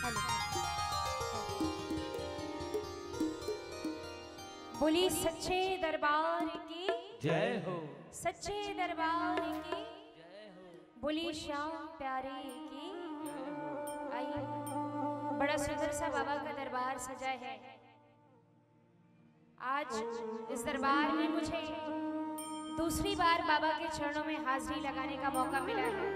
बोली सच्चे दरबार की जय हो। सच्चे दरबार की जय हो। बोली श्याम प्यारे की। आइए, बड़ा सुंदर सा बाबा का दरबार सजा है। आज इस दरबार में मुझे दूसरी बार बाबा के चरणों में हाजिरी लगाने का मौका मिला है।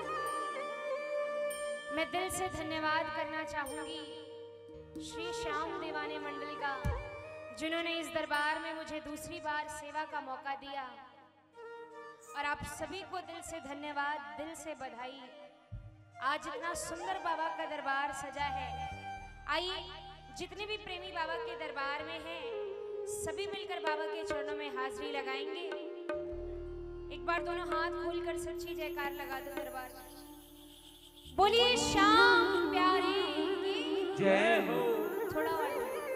मैं दिल से धन्यवाद करना चाहूंगी श्री श्याम देवाने मंडल का, जिन्होंने इस दरबार में मुझे दूसरी बार सेवा का मौका दिया। और आप सभी को दिल से धन्यवाद, दिल से बधाई। आज इतना सुंदर बाबा का दरबार सजा है। आइए, जितने भी प्रेमी बाबा के दरबार में हैं, सभी मिलकर बाबा के चरणों में हाजिरी लगाएंगे। एक बार दोनों हाथ खोलकर सच्ची जयकार लगा दो दरबार में। बोलिए श्याम प्यारे की जय हो। थोड़ा और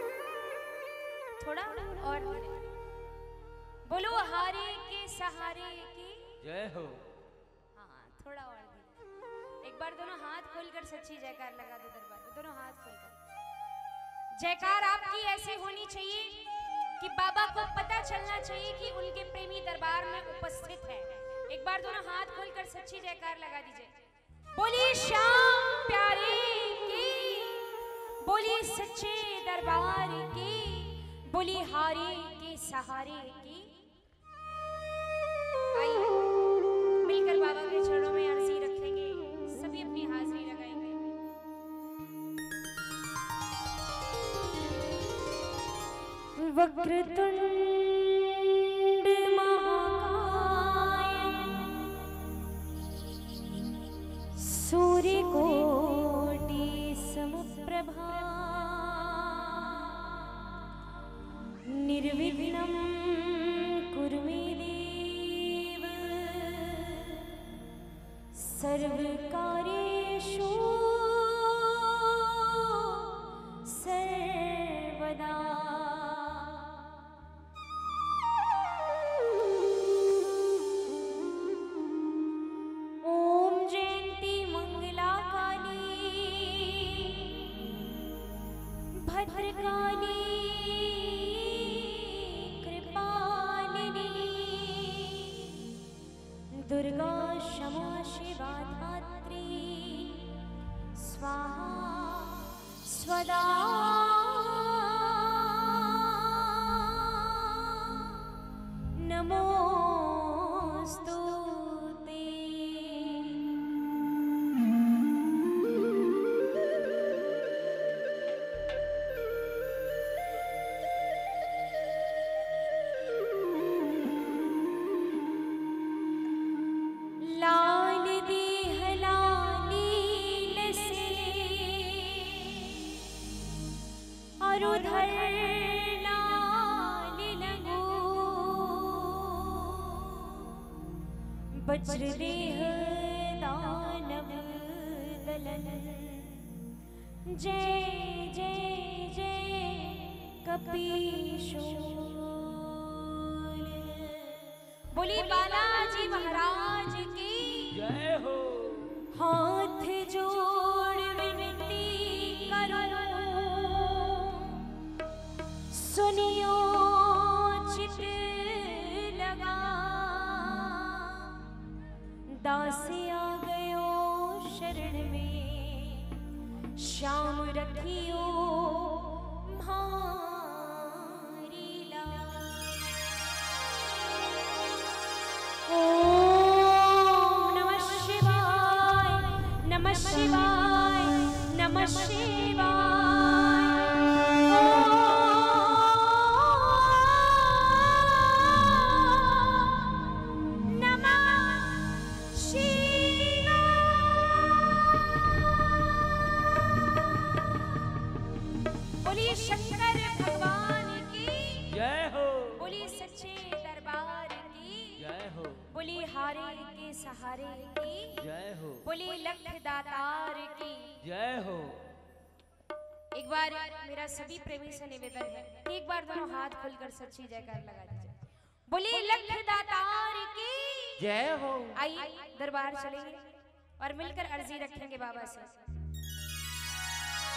थोड़ा और बोलो हारे के सहारे की जय हो। हाँ, थोड़ा और धीरे। एक बार दोनों हाथ खोलकर सच्ची जयकार लगा दो दरबार में। दोनों हाथ खोलकर जयकार आपकी ऐसी होनी चाहिए कि बाबा को पता चलना चाहिए कि उनके प्रेमी दरबार में उपस्थित है। एक बार दोनों हाथ खोलकर सच्ची जयकार लगा दीजिए। बोलिए श्याम प्यारे की, बोलिए सच्चे दरबार की, बोली हारे के सहारे की। आइए, मिलकर बाबा के चरणों में अर्जी रखेंगे, सभी अपनी हाजिरी लगाएंगे। वक्रतुंड महाकाय सूर्यकोटि समप्रभा निर्विघ्नं कुरु मे देव सर्वकार्येषु सर्वदा। ओम जयंती मंगला काली भद्रकाली दुर्गा क्षमा शिवा धात्री स्वाहा स्वदा नमोस्तुते। लाल देह लालील से और उधर लाल लगो वज्र देह दानव दलन। जय जय जय कपीशोर। बोली बालाजी महाराज की जय हो। हाथ जोड़ विनती करो, सुनियो चित लगा। दास आ गयो शरण में, श्याम रखियो भारी लाज। नमः शिवाय, नमः शिवाय, नमः शिवाय। बोलिए शंकर भगवान की जय हो। बोलिए सच्चे दरबार की जय हो। बोलिए हारे के सहारे की जय हो। बोलिए लख दातार की जय हो। एक बार मेरा सभी प्रेमी से निवेदन है कि एक बार दोनों हाथ खोलकर सच्ची जयकार लगा दीजिए। बोलिए लख दातार की जय हो। आइए दरबार चलेंगे और मिलकर अर्जी रखेंगे बाबा से।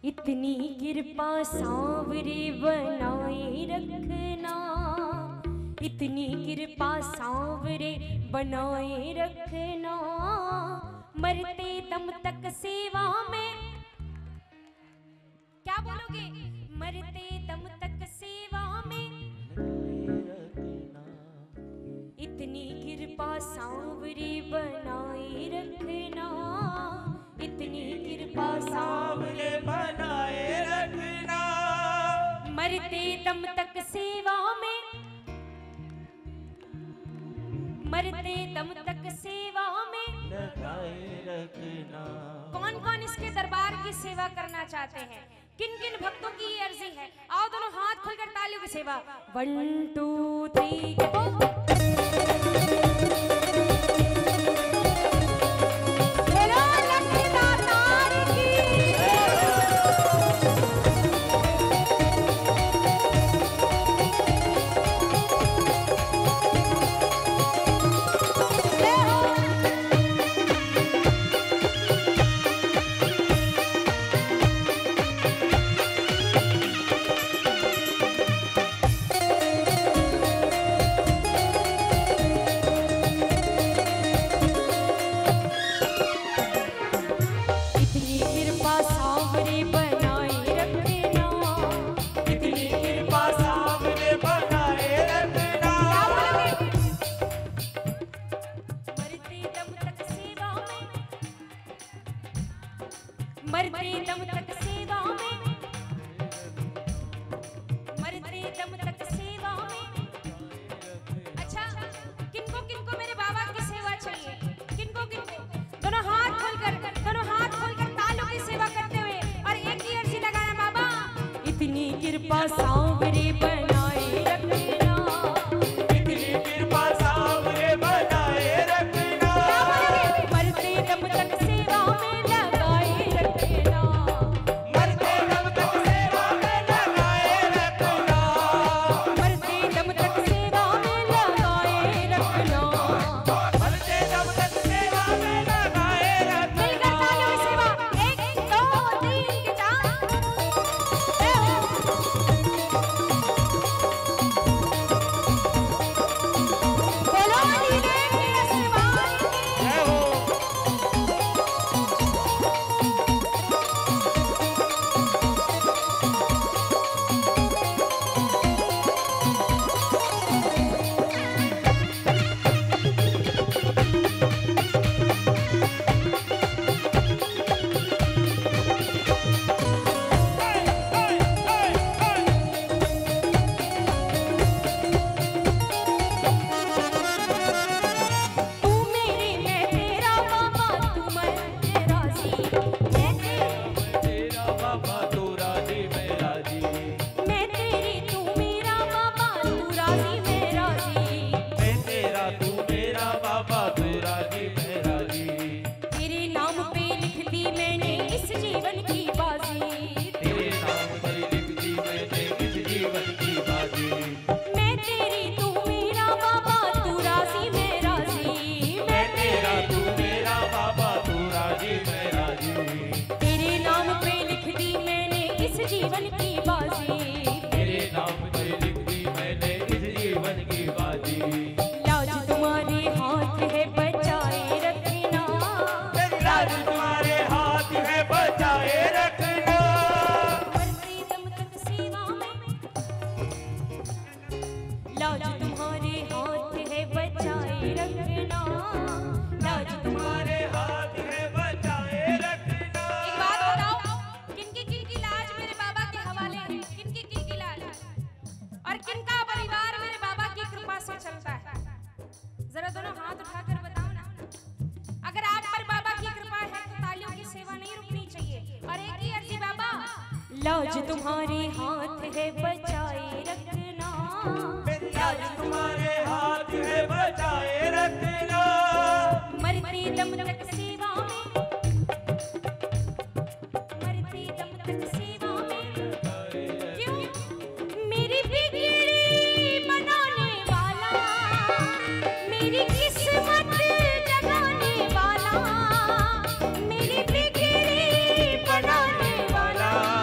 इतनी कृपा सांवरे बनाए रखना, इतनी कृपा सांवरे बनाए रखना, मरते दम तक सेवा में, क्या बोलोगे? मरते दम तक सेवा में, इतनी कृपा सांवरे बनाए रखना, इतनी कृपा सांवरे बनाए रखना, मरते दम तक सेवा में, मरते दम तक सेवा में लगाए रखना। कौन कौन इसके दरबार की सेवा करना चाहते हैं? किन किन भक्तों की ये अर्जी है? आओ दोनों हाथ खोलकर तालियों की सेवा। 1 2 3 गो। मरते दम तक सेवा में, मरते दम तक सेवा में। अच्छा, किनको किनको मेरे बाबा की सेवा चाहिए? किनको किनको? दोनों हाथ खोलकर तालों की सेवा करते हुए और एक ही अर्जी लगाना, बाबा इतनी कृपा सांवरे बनाए रखना, इतनी कृपा सांवरे बनाए रखना, मरते दम तक सेवा में लगाए रखना, मरते दम तक सेवा में लगाए रखना, मरते दम तक सेवा में लगाए रखना, मरते दम तक सेवा में लगाए रखना। मिलकर तालियों की सेवा। 1 2 3 4 बोलो नीले के आसमान की। जय हो। तू मेरे मैं तेरा बाबा, तू मैं राजी, मैं तेरी तेरा बाबा तू राजी मैं राजी, मैं तेरी तू मेरा बाबा, तू राजी मैं राजी, मैं तेरा तू मेरा बाबा तू राजी मैं राजी, तेरे नाम पे लिख दी मैंने इस जीवन की बाजी, तेरे नाम पर लिख दी मैंने इस जीवन की बाजी, मैं तेरी तू मेरा बाबा, तू राजी मैं राजी, मैं तेरा तू मेरा बाबा तू राजी मैं राजी, तेरे नाम पे लिख दी मैंने इस जीवन की बाजी, तेरे नाम पे लिख दी मैंने इस जीवन की बाजी, लाज तुम्हारे हाथ है बचाए रखना, लाज तुम्हारे हाथ है बचाए रखना, मरते दम तक सेवा में, लाज तुम्हारे हाथ है बचाए रखना, लाज तुम्हारे हाथ है बचाए रखना। एक बात बताओ, किनकी लाज मेरे बाबा के हवाले है? किनकी लाज और किनका परिवार मेरे बाबा की कृपा से चलता है? जरा दोनों हाथ उठाकर बताओ ना। अगर आप पर बाबा की कृपा है तो तालियों की सेवा नहीं रुकनी चाहिए। और एक ही अर्जी बाबा, लाज तुम्हारे हाथ है बचाए रखना, लाज तुम्हारे हाथ है बचाए रखना, मरते दम तक सेवा में, मरते दम तक सेवा में। क्यों? मेरी बिगड़ी बनाने वाला, मेरी किस्मत जगाने वाला, मेरी बिगड़ी बनाने वाला,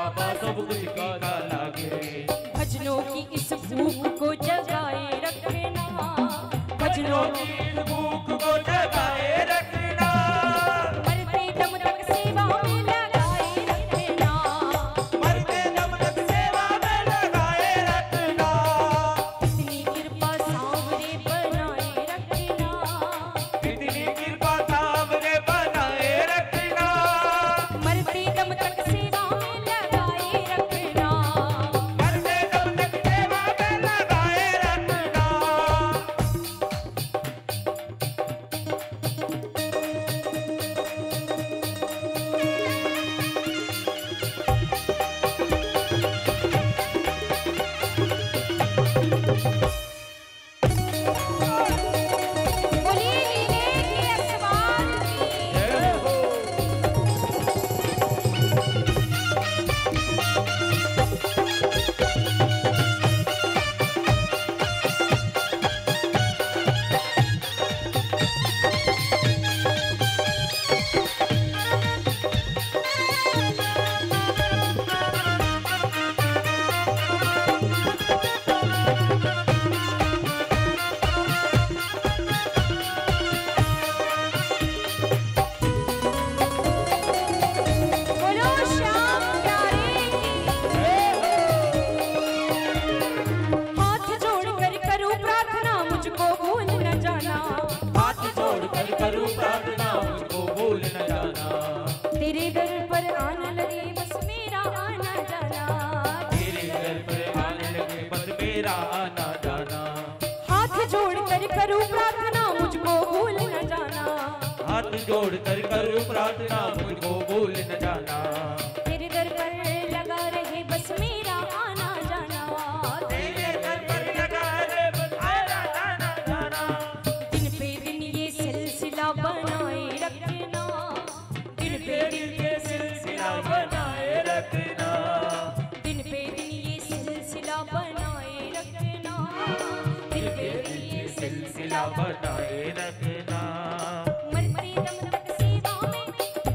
बाबा सब कुछ फीका लागे। भजनों की इस भूख को जगाए रखना, भजनों की इस भूख को जगाए रखना, मरते दम तक सेवा में लगाए रखना, मरते दम तक सेवा में लगाए रखना, इतनी कृपा सांवरे बनाए रखना, इतनी कृपा सांवरे बनाए रखना, मरते दम तक सेवा में लगाए रखना, मरते दम तक सेवा में लगाए रखना। बोलिए लीले की असवार की। जय हो। बोलो श्याम प्यारे की। हाथ जोड़कर करूं प्रार्थना, मुझको भूल न जाना, हाथ जोड़कर करूं प्रार्थना, मुझको भूल न जाना, तेरे दर पर आने लगे बस मेरा आना जाना, तेरे दर पर आने लगे बस मेरा आना जाना, हाथ जोड़कर करूं प्रार्थना, मुझको भूल न जाना, हाथ जोड़कर करूं प्रार्थना, मुझको भूल न जाना, तेरे दर पर लगा रहे बस मेरा आना जाना, तेरे दर पर लगा रे बस मेरा आना जाना, दिन पे दिन ये सिलसिला बनाए रखना, दिन पे दिन ये सिलसिला बनाए रखना, दिन पे दिन ये सिलसिला बनाए रखना, दिन पे दिन ये सिलसिला बनाए रखना, मरते दम तक सेवा में,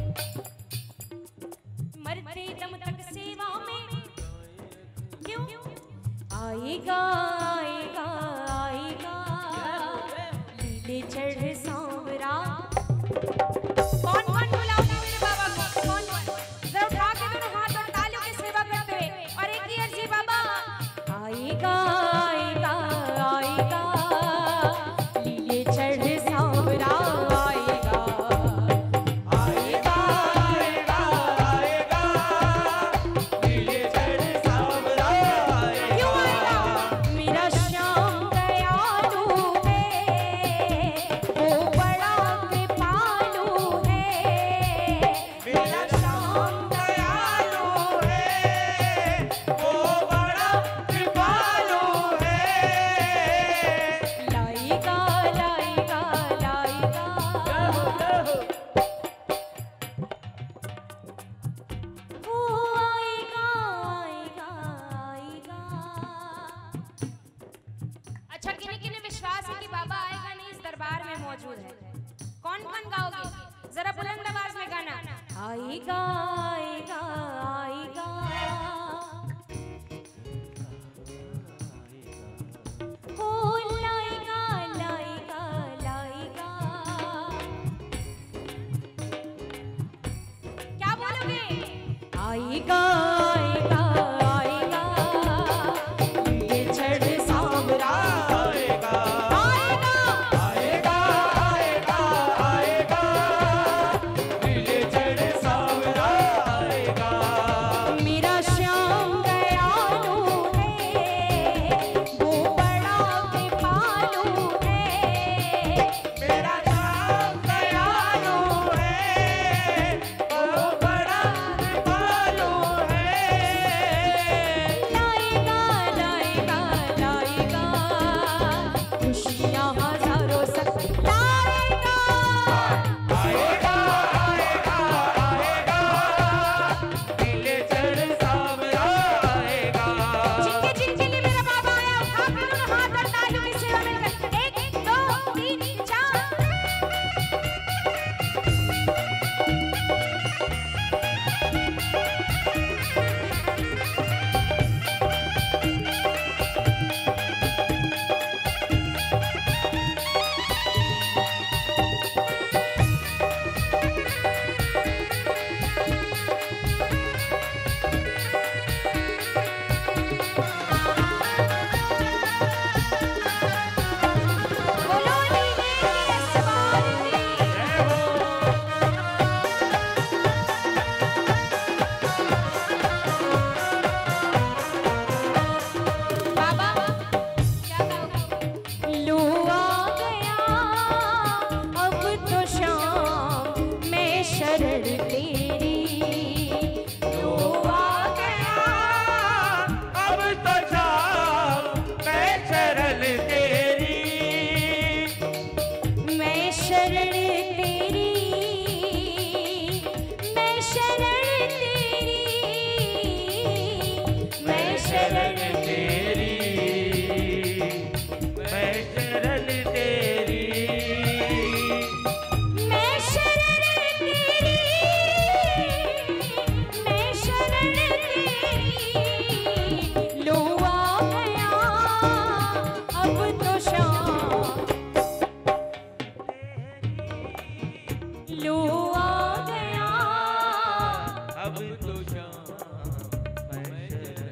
मरते दम तक सेवा में, क्यों आएगा आएगा आएगा लीले चढ़ सांवरा। कौन कौन बुलाओगे मेरे बाबा को? कौन कौन? जरा उठा के दोनों हाथ और तालियों की सेवा करते हुए, और एक ही अर्जी बाबा, आएगा आएगा आएगा लीले चढ़ सांवरा, आएगा आएगा आएगा आएगा, लीले चढ़ सांवरा आएगा, क्यों आएगा? मेरा श्याम दयालु है, वो बड़ा कृपालु है, मेरा श्याम दयालु है, वो बड़ा कृपालु है, लाएगा लाएगा लाएगा, वो आएगा आएगा आएगा। अच्छा, किन्हीं किन्हीं विश्वास है कि बाबा आएगा नहीं इस दरबार में मौजूद है? कौन कौन गाओगे? जरा बुलंद आवाज में गाना, आएगा आएगा आएगा, ओ लाएगा लाएगा लाएगा। क्या बोलोगे? आएगा आएगा आएगा ये चढ़ सांवरा, आएगा आएगा आएगा आएगा आएगा, लीले चढ़ सांवरा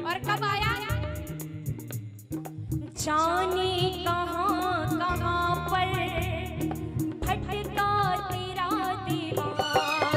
और कब आया? जाने कहाँ कहाँ पर भटका तेरा दीवाना,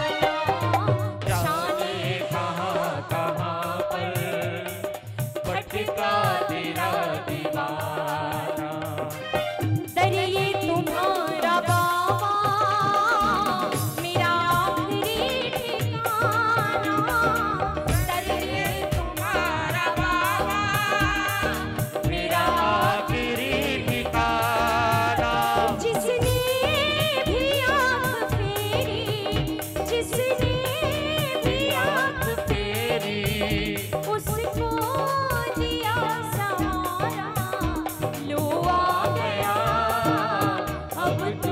जाने कहाँ कहाँ पर भटका तेरा दीवाना। दरिए तुम्हारा बाबा मेरा आखिरी ठिकाना, दरिए तुम्हारा बाबा मेरा आखिरी ठिकाना। जिसने भी आँख फेरी, जिसने भी आँख तेरी उसको दिया सहारा, लो आ गया अब तो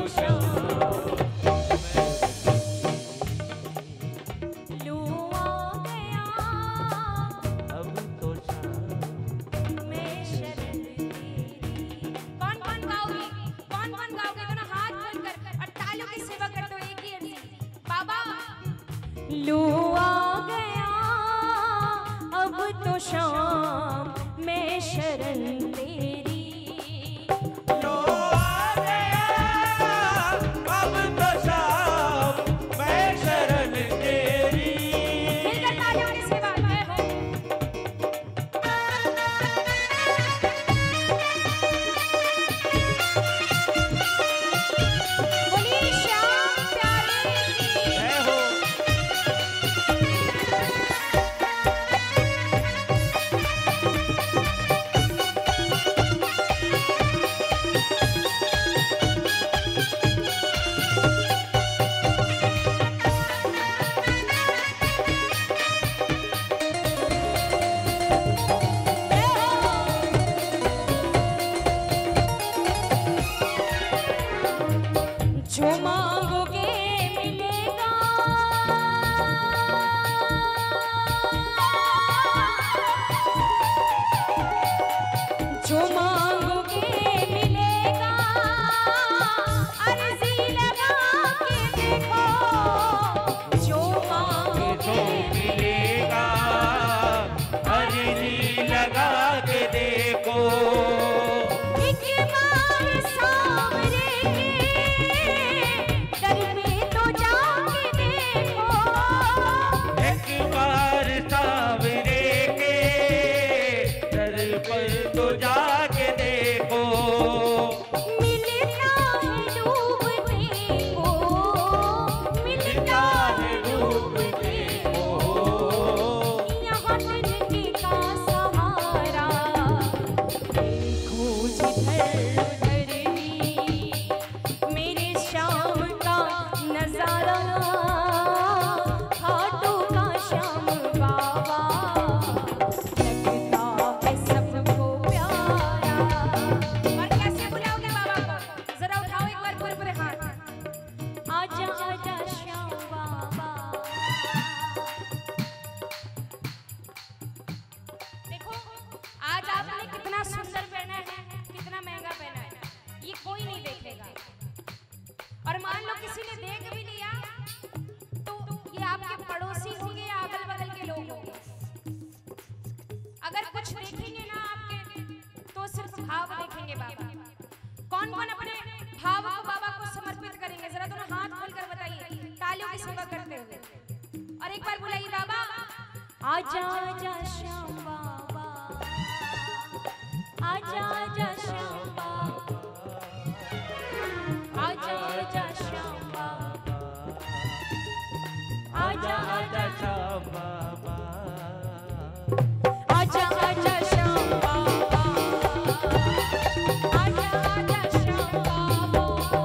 लो आ गया अब तो मैं शरण तेरी। कौन कौन गाओगे? कौन कौन गाओगे? दोनों हाथ खोलकर और तालियों की सेवा करते हो। एक ही अर्जी, बाबा लो आ गया अब तो शाम मैं शरण तेरी। लो आ गया अब तो शाम मैं शरण तेरी। मिलकर तालियों की सेवा जय हो। बोलिए श्याम प्यारे की। जय हो। जो मांगोगे मिलेगा, जो मांगोगे मिलेगा, अर्जी लगा के देखो, जो मांगोगे मिलेगा अर्जी लगा के देखो। एक बार सामने के दर पे तो जाके देखो, एक बार सावरे के दर पर तो जाके देखो। मिलता है डूबने को, मिलता है डूबने को, यहाँ तिनके का सहारा, देखो जिधर उधर भी मेरे श्याम का नजारा, हाथों का श्याम बाबा लगता है सबको प्यारा। और कैसे बुलाओगे बाबा को? जरा उठाओ एक बार पूरे हाथ। आजा आजा श्याम बाबा। देखो आज आपने कितना सुंदर पहना है, कितना महंगा पहना है, ये कोई नहीं देखेगा। और मान लो किसी ने देख भी लिया तो ये आपके पड़ोसी होंगे या अगल बगल के लोग होंगे। अगर कुछ देखेंगे ना आपके तो सिर्फ भाव देखेंगे बाबा। कौन कौन अपने भाव को बाबा को समर्पित करेंगे? जरा दोनों हाथ खोलकर बताइए तालियों की सेवा करते हुए। और एक बार बुलाइए बाबा आजा आजा श्याम बाबा, आजा आजा श्याम बाबा, आजा आजा श्याम बाबा, आजा आजा श्याम बाबा। आजा आजा श्याम बाबा, आजा आजा श्याम बाबा,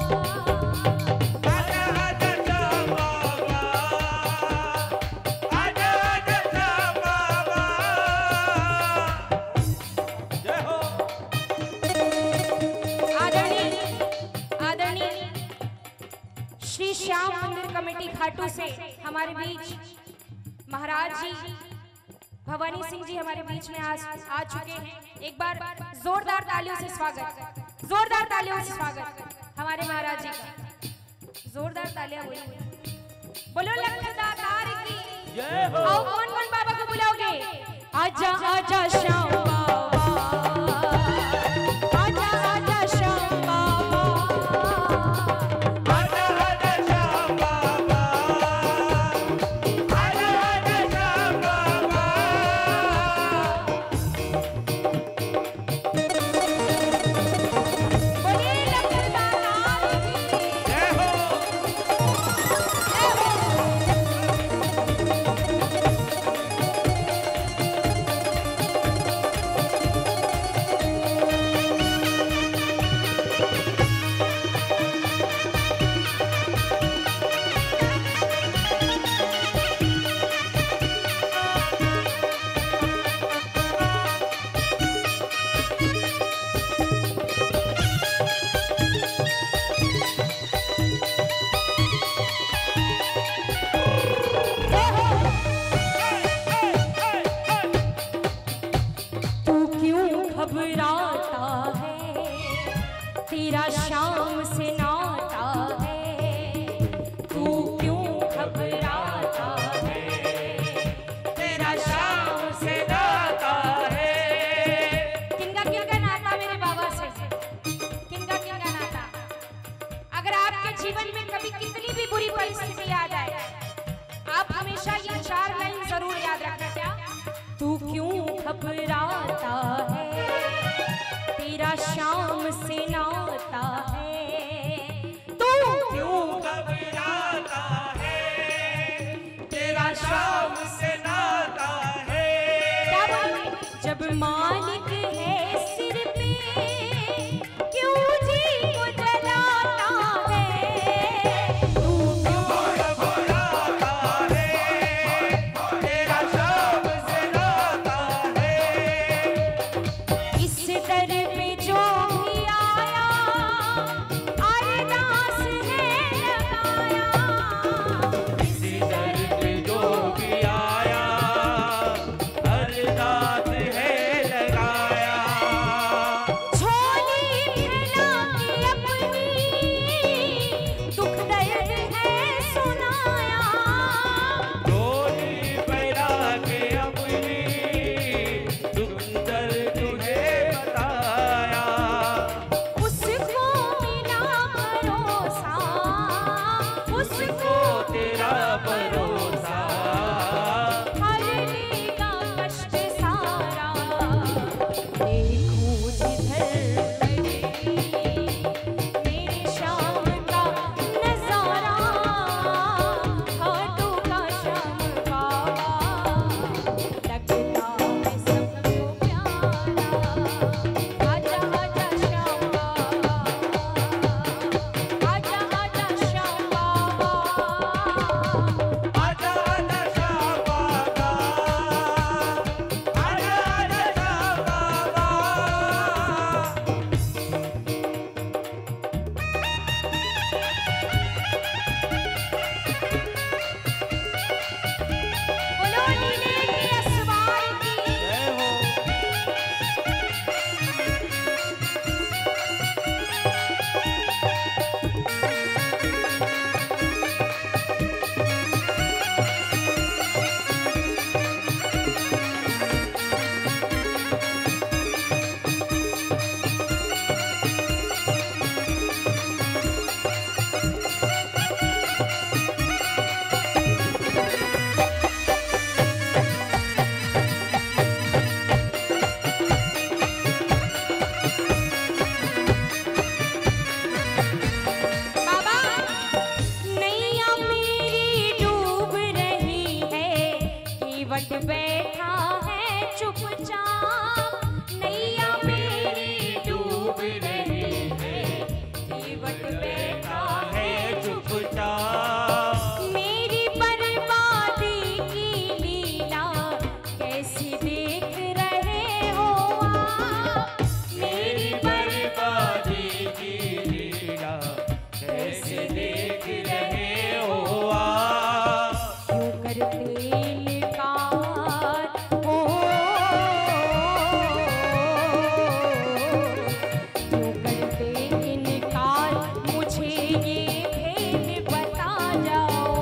आजा आजा श्याम बाबा, आजा आजा श्याम बाबा। जय हो। आदरणीय श्री श्याम मंदिर कमेटी खाटू से हमारे बीच महाराज जी भवानी सिंह जी हमारे बीच में आ चुके हैं। एक बार जोरदार तालियों से स्वागत, जोरदार तालियों से स्वागत हमारे महाराज जी का। जोरदार तालियां बोलो लखदातार की जय हो। आओ कौन कौन बाबा को बुलाओगे? आजा आजा तेरा शाम से नाता है, तू क्यों घबराता है, तेरा शाम से नाता है। किनका किनका नाता मेरे बाबा से, किनका किनका नाता। अगर आपके जीवन में कभी कितनी भी बुरी परिस्थिति आ जाए, आप हमेशा ये 4 लाइन जरूर याद रखना। क्या? तू क्यों घबराता है, तेरा शाम से नाता है, तू क्यों घबराता है, तेरा शाम से नाता है। क्या बोले? जब मालिक है सिर पे, क्यों जी को जलाता है, तू क्यों घबराता है, तेरा शाम से नाता है। इस दर पे जो भी आया, अरदास है लगाया, इस दर पे जो भी आया, अरदास है लगाया। झोली फैला के अपनी, दुख दर्द है सुनाया, डोली फैला के अपनी दुख दर्द तुझे बताया। उसको मिला भरोसा, उसको तेरा भरोसा हर लेगा कष्ट सारा, देखूं जिधर बजे मेरे शाम का नजारा, हाथों का श्याम बाबा लगता है सबको प्यारा। आजा आजा श्याम बाबा, आजा आजा श्याम बाबा, आजा आजा श्याम बाबा, आजा आजा श्याम बाबा। बोलो नीले के असवार की। जय हो। बाबा नैया मेरी डूब रही है, केवट बैठा है चुपचाप, नैया मेरी डूब रही है, केवट बैठा है चुपचाप मेरी बर्बादी की लीला कैसे देख रहे हो आप, मेरी बर्बादी की लीला कैसे देख रहे हो आप। क्यों करते इनकार हो, क्यों करते इनकार, मुझे ये भेद बता जाओ,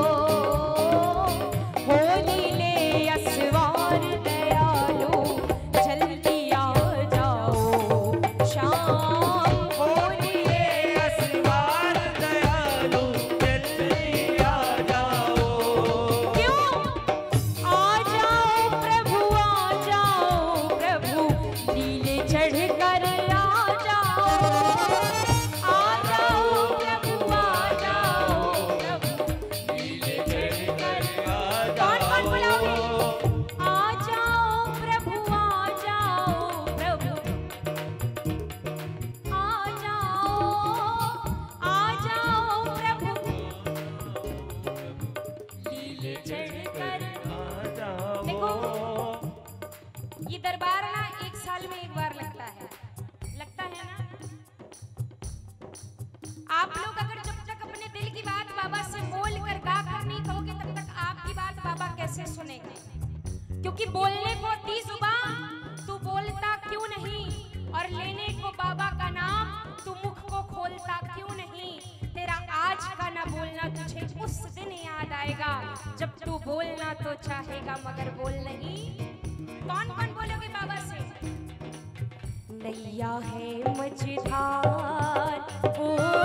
हो नीले असवार दयालु जल्दी आ जाओ, शाम हो नीले असवार दयालु जल्दी आ जाओ। क्यों? आ जाओ प्रभु, आ जाओ प्रभु, नीले चढ़ कर आ जाओ, आ जाओ प्रभु, आ जाओ प्रभु, नीले चढ़ कर कौन कौन बुलाओगे? आ जाओ प्रभु, आ जाओ प्रभु, आ जाओ प्रभु, लीले चढ़कर। देखो ये दरबार ना 1 साल में एक बार लगता है ना। आप लोग अगर जब तक अपने दिल की बात बाबा से बोल कर गा कर नहीं कहोगे, तब तक आपकी बात बाबा कैसे सुनेंगे? क्योंकि बोलने को दी जुबान, तू बोलता क्यों नहीं, और लेने को बाबा का नाम तू मुख तो चाहेगा मगर बोल नहीं। कौन कौन बोलोगे बाबा से? नैया है मझधार ओ,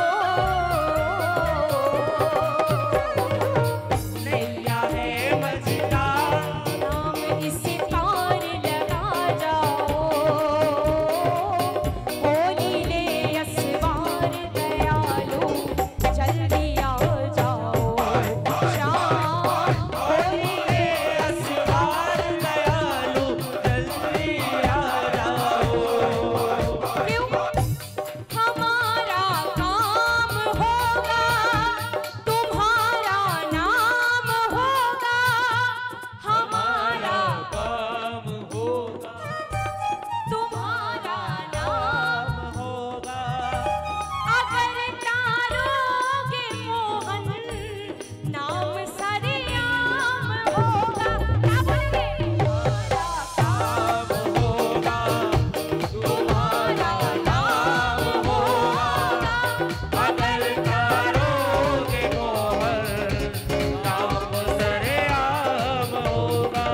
नैया है मझधार, नाम इसे पार लगा जाओ, होली ले असवार दयालु जल्दी आ जाओ, श्याम होली ले असवार दयालु जल्दी आ जाओ। क्यों? हमारा काम होगा, तुम्हारा नाम होगा, हमारा काम होगा, तुम्हारा नाम काम होगा, अगर तारोगे मोहन नाम सरेआम होगा। क्या बोलोगे? काम होगा, तुम्हारा नाम होगा, अगर करोगे मोहर नाम सरेआम होगा।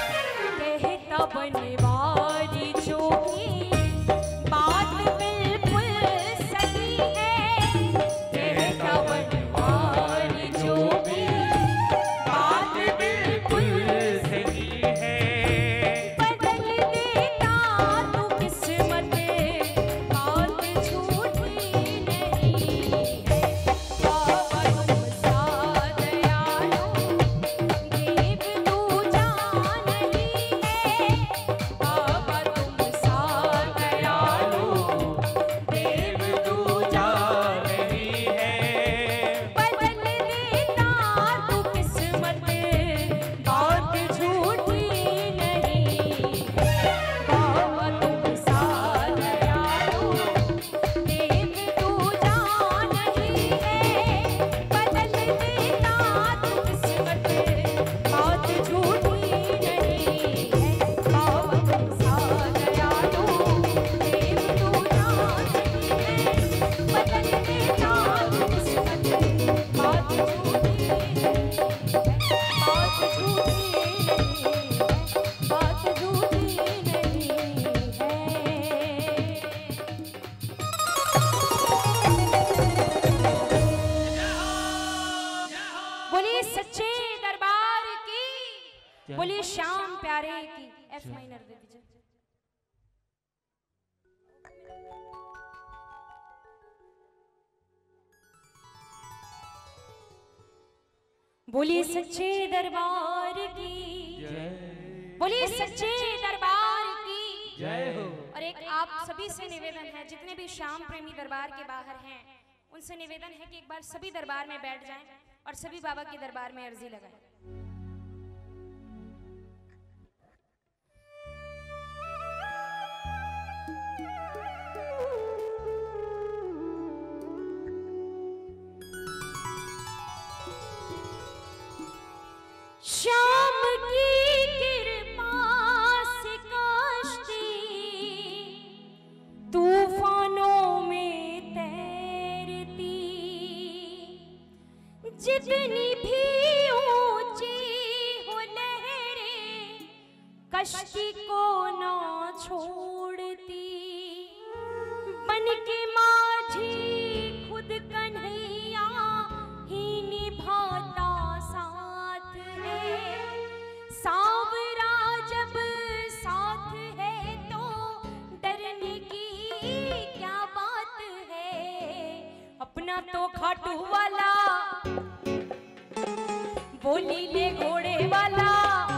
कहता बनवारी जोगी बात बिल्कुल सही है, कहता बनवारी जोगी बात बिल्कुल सही है, बदल देता तू किस्मत, बात झूठी नहीं है। बाबा तुम सा दयालु देव तू जान नहीं है, बाबा तुम सा दयालु देव तू जान नहीं है, बदल देता तू किस्मत, बात झूठी नहीं है। बाबा तुम सा दयालु देव तू जान नहीं है, बदल देता तू किस्मत, बात झूठी नहीं है। बाबा तुम सा दयालु देव तू जान नहीं है, बदल देता तू किस्मत, बात झूठी नहीं है, बात झूठी नहीं है, बात झूठी नहीं है। बोलिए सच्चे दरबार की, बोलिए श्याम प्यारे की। एफ माइनर दे दीजिए। बोलिए सच्चे दरबार की, बोलिए सच्चे दरबार की जय हो। और एक आप सभी से निवेदन है, जितने भी श्याम प्रेमी दरबार के बाहर हैं, उनसे निवेदन है कि एक बार सभी दरबार में बैठ जाएं और सभी बाबा के दरबार में अर्जी लगाएं। श्याम की कृपा से कश्ती तूफानों में तैरती, जितनी भी ऊंची हो लहरें कश्ती को ना छोड़ती, बन के माझी खुद कन्हैया ही निभाता साथ है, सांवरा जब साथ है तो डरने की क्या बात है। अपना तो खाटू वाला बोली ले घोड़े वाला,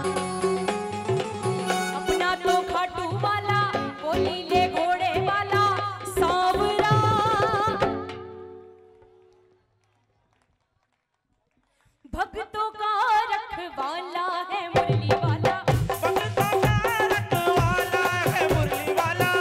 अपना तो खाटू वाला बोली ले घोड़े वाला, सांवरा भक्तों का रखवाला है मुरली वाला, भक्तों का रखवाला है मुरली वाला।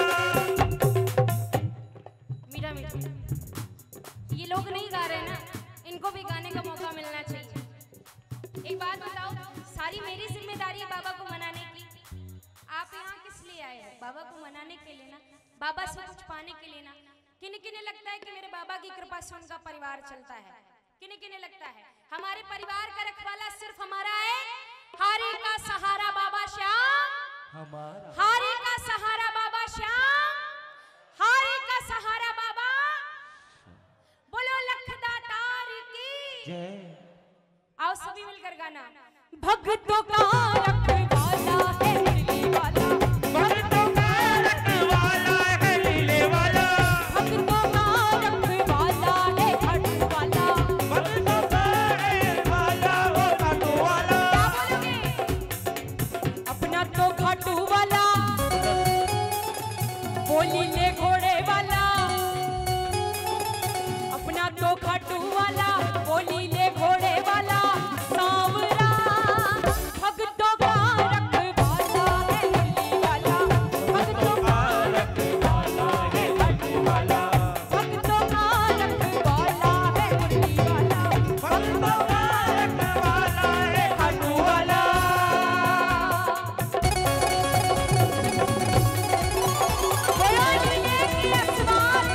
मीठा मीठा ये लोग नहीं गा रहे ना, इनको भी गाने का मौका मिलना चाहिए। एक बात बताओ, सारी मेरी जिम्मेदारी है बाबा को मनाने की। आप यहाँ किस लिए आए हैं? बाबा को मनाने के लिए ना, बाबा से कुछ पाने के लिए ना। किन्हें किन्हें लगता है कि मेरे बाबा की कृपा से उनका परिवार चलता है? किन्हें किन्हें लगता है? हमारे परिवार का रखवाला सिर्फ हमारा है हारे का सहारा बाबा श्याम, हमारा हारे का सहारा बाबा श्याम, हारे का सहारा बाबा। बोलो लखदातार की जय। आओ सभी मिलकर गाना। भक्तों का रखवाला है मुरली वाला, भक्तों का रखवाला है लीले वाला, भक्तों का रखवाला है खाटू वाला, भक्तों का रखवाला हो खाटू वाला। क्या बोलोगे? अपना तो खाटू वाला, बोली ले घोड़े वाला, अपना तो खाटू वाला, बोली ले घोड़े वाला, सांवरा भक्तों का रखवाला है मुरली वाला, भक्तों का रखवाला है खाटू वाला, भक्तों का रखवाला है मुरली वाला, भक्तों का रखवाला है खाटू वाला। बोलो नीले की आसमान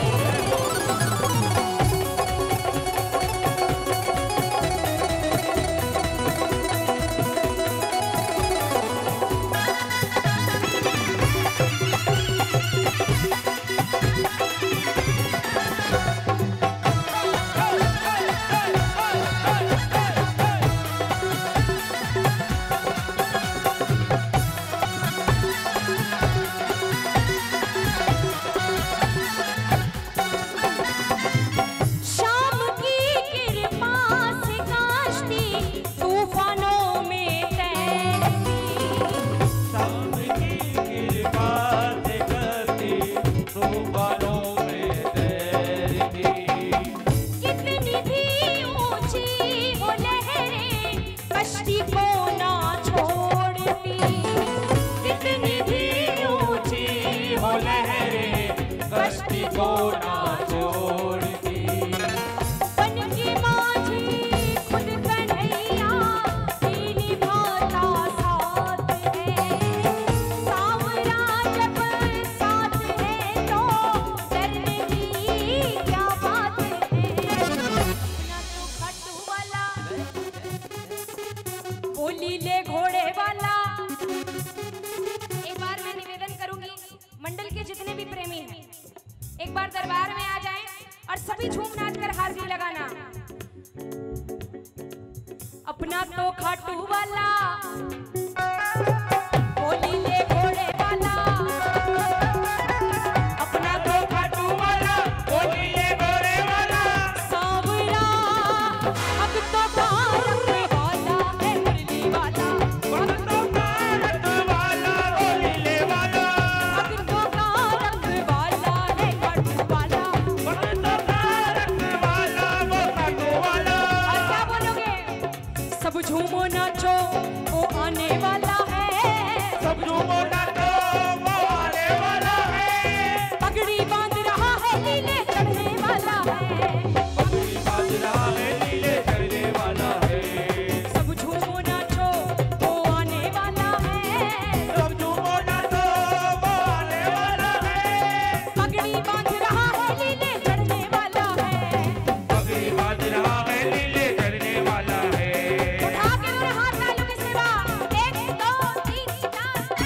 शाम की कृपा से काश्ती तूफानों में तैरती, शाम की कृपा से करती तूफानों में तैरती, कितनी भी ऊंची हो लहरें कश्ती को ना छोड़ती, कितनी भी ऊंची हो लहरें कश्ती को ना छोड़ती। बन के माझी खुद कन्हैया दीनी भाता साथ है, सांवरा जब साथ है तो डरने की क्या बात है। अपना तो खाटू वाला, बोली ले घोड़े वाला। एक बार मैं निवेदन करूंगी, मंडल के जितने भी प्रेमी हैं एक बार दरबार में आ जाएं और सभी झूम नाच कर हाजिरी लगाना। अपना तो खाटू वाला, बोली ले घोड़े वाला, अपना तो खाटू वाला बोलिए गोरे वाला, सांवरा भक्तों का रखवाला है मुरली वाला, भक्तों का रखवाला हो लीले वाला, भक्तों का रखवाला है खाटू वाला। भक्तों का रखवाला वो खाटू वाला। और क्या बोलोगे? सब झूमो नाचो वो आने वाला है, सब झूमो नाचो वो आने वाला है, पगड़ी बांध रहा है लीले चढ़ने वाला है, पगड़ी बांध रहा है लीले चढ़ने वाला है, सब झूमो नाचो वो आने वाला है, सब झूमो नाचो वो आने वाला है, पगड़ी बांध रहा है लीले चढ़ने वाला है। पगड़ी बांध रहा है लीले चढ़ने वाला है। उठा के और हाथ तालियों के सिवा 1 2 3 4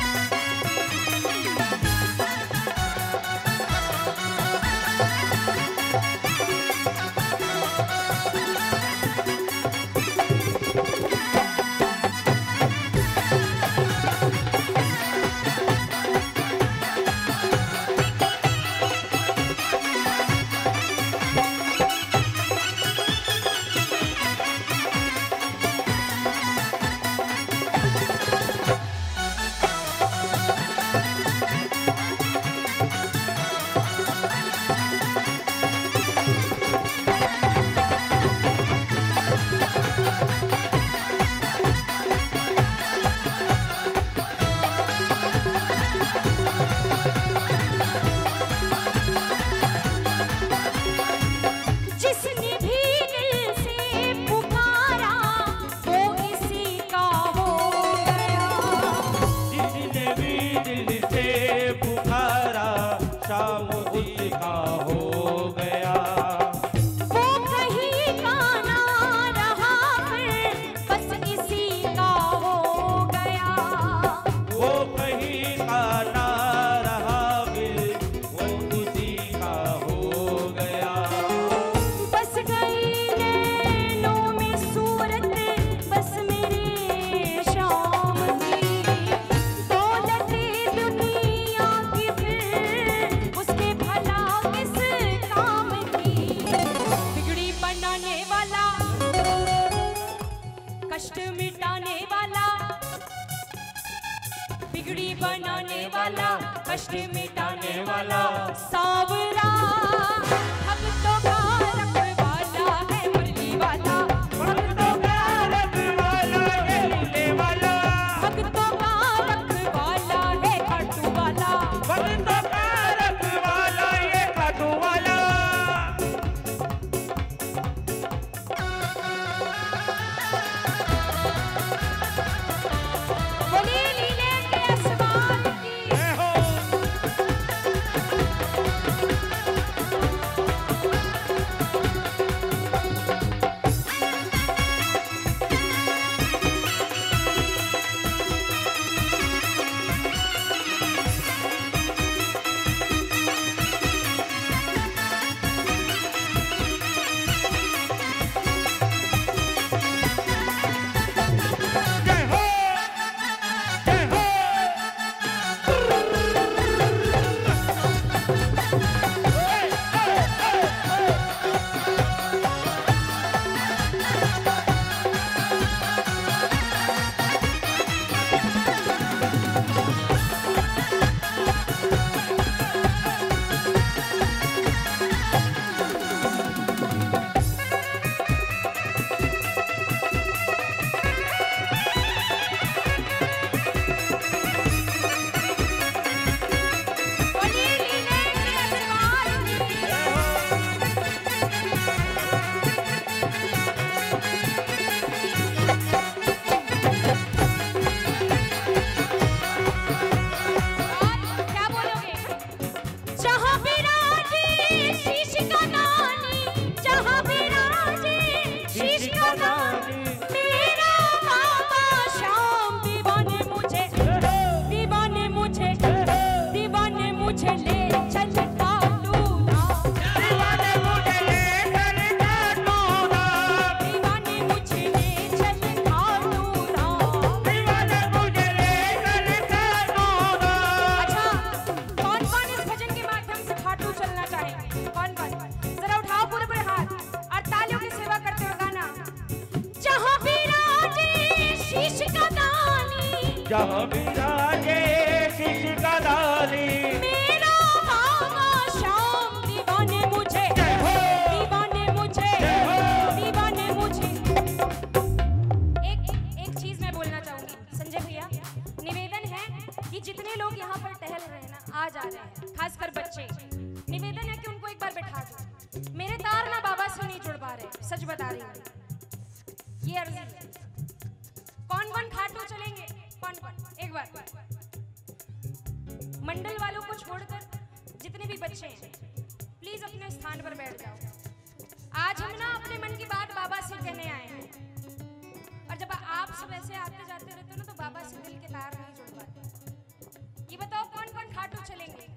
बनाने वाला, कष्ट मिटाने वाला, सावरा भक्तों का रखवाला है मुरली वाला, भक्तों का रखवाला है मुरली वाला, भक्तों का रखवाला है खाटू वाला, भक्तों का रखवाला ये खाटू वाला। बोली लीले के असमान की जय हो। जय हो, जय हो। बोली लीले के असमान की और क्या बोलोगे? जहाँ विराजे शीश का दानी, जहाँ विराजे शीश का दानी, मेरा बाबा श्याम दीवाने मुझे, दीवाने मुझे, दीवाने मुझे ले चल काटू राम, दीवाने मुझे ले चल काटू राम, दीवाने मुझे ले चल काटू राम। दीवाने मुझे ले चल काटू राम। अच्छा, कौन कौन इस भजन के माध्यम से खाटू चलना चाहेंगे? कौन कौन? जरा उठाओ पूरे पूरे हाथ और तालियों की सेवा करते हुए गाना। जहाँ विराजे शीश का दानी, जहाँ विराजे शीश का दानी, मेरा बाबा श्याम दीवाने मुझे, जय हो। दीवाने मुझे, जय हो। दीवाने मुझे। एक चीज मैं बोलना चाहूंगी संजय भैया, निवेदन है कि जितने लोग यहाँ पर टहल रहे हैं ना, आ जा रहे हैं, खासकर बच्चे, निवेदन है कि उनको एक बार बैठा दो। मेरे तार ना बाबा से नहीं जुड़ पा रहे, सच बता रही हूँ, ये अर्जी है। कौन कौन खाटू चलेंगे? कौन कौन? एक बार मंडल वालों को छोड़कर जितने भी बच्चे हैं, प्लीज अपने स्थान पर बैठ जाओ। आज हम ना अपने मन की बात बाबा से कहने आए हैं, और जब आप सब ऐसे आते जाते रहते हो ना, तो बाबा से दिल के तार नहीं जुड़ पाते। ये बताओ कौन कौन खाटू चलेंगे?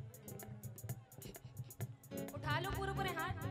उठा लो पूरे पूरे हाथ।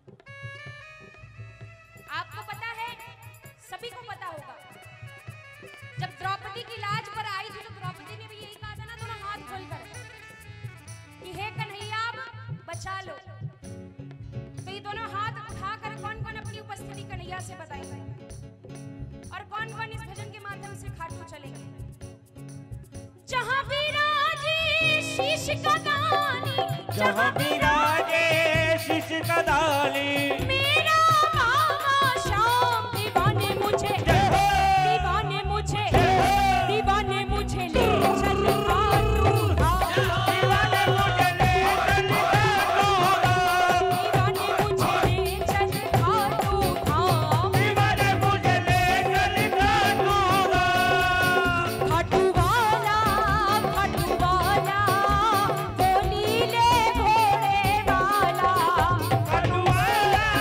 आपको पता है, सभी को पता होगा, जब द्रौपदी की लाज पर आई थी तो द्रौपदी ने भी यही कहा था ना, दोनों हाथ खोलकर कि हे कन्हैया बचा लो। तो ये दोनों हाथ उठाकर कौन कौन अपनी उपस्थिति कन्हैया से बताएंगे, और कौन कौन इस भजन के माध्यम से खाटू चलेंगे? जहाँ विराजे शीश का दानी, जहाँ विराजे शीश का दानी, मेरा बाबा श्याम दीवाने मुझे, जय हो। दीवाने मुझे, दीवाने मुझे ले चल खाटू राम, दीवाने मुझे ले चल काटू राम, दीवाने मुझे ले चल खाटू राम। दीवाने मुझे ले चल काटू राम। खाटू वाला, बोली ले भोले वाला, काटू वाला,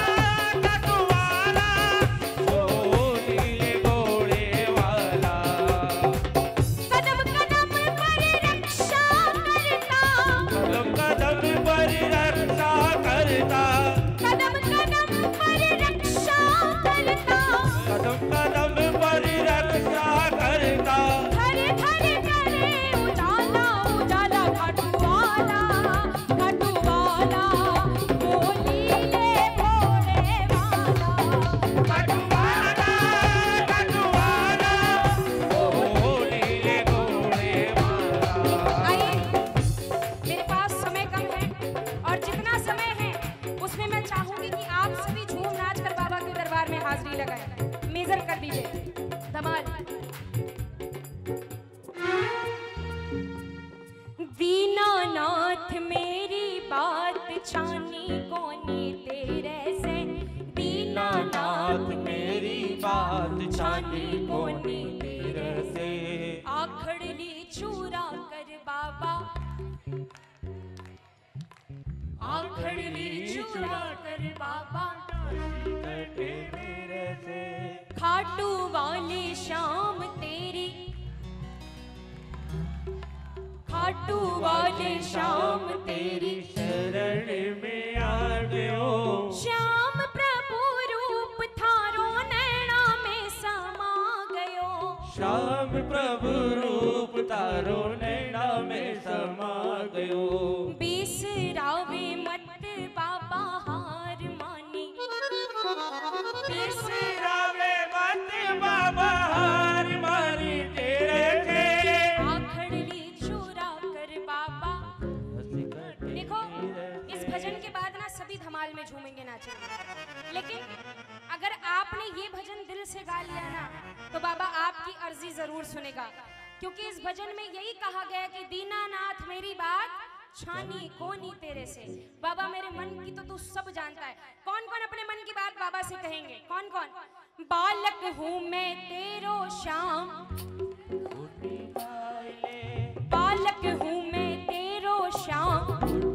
दीनानाथ मेरी बात छानी कोनी तेरे से, दीनानाथ मेरी बात छानी कोनी तेरे से। आखड़ ली चूरा कर बाबा, आखड़ ली चूरा कर बाबा, कटे मेरे से। खाटू वाली शाम तेरी, खाटू वाली शाम तेरी शरण में आ गयो। श्याम प्रभु रूप थारो नैना में समा गयो। श्याम प्रभु रूप तारो नैना में समा गयो। बिसरावे मत बाबा हार मानी, बिसरावे मत बाबा हार मानी तेरे से। आखड़ ली चूरा कर बाबा। देखो इस भजन के बाद ना सभी धमाल में झूमेंगे नाचेंगे, लेकिन अगर आपने ये भजन दिल से गा लिया ना तो बाबा आपकी अर्जी जरूर सुनेगा, क्योंकि इस भजन में यही कहा गया कि दीनानाथ मेरी बात छानी कोनी तेरे से। बाबा मेरे मन की तो तू सब जानता है। कौन कौन अपने मन की बात बाबा से कहेंगे? कौन कौन? बालक हूँ मैं तेरो श्याम, बालक हूँ मैं तेरो श्याम,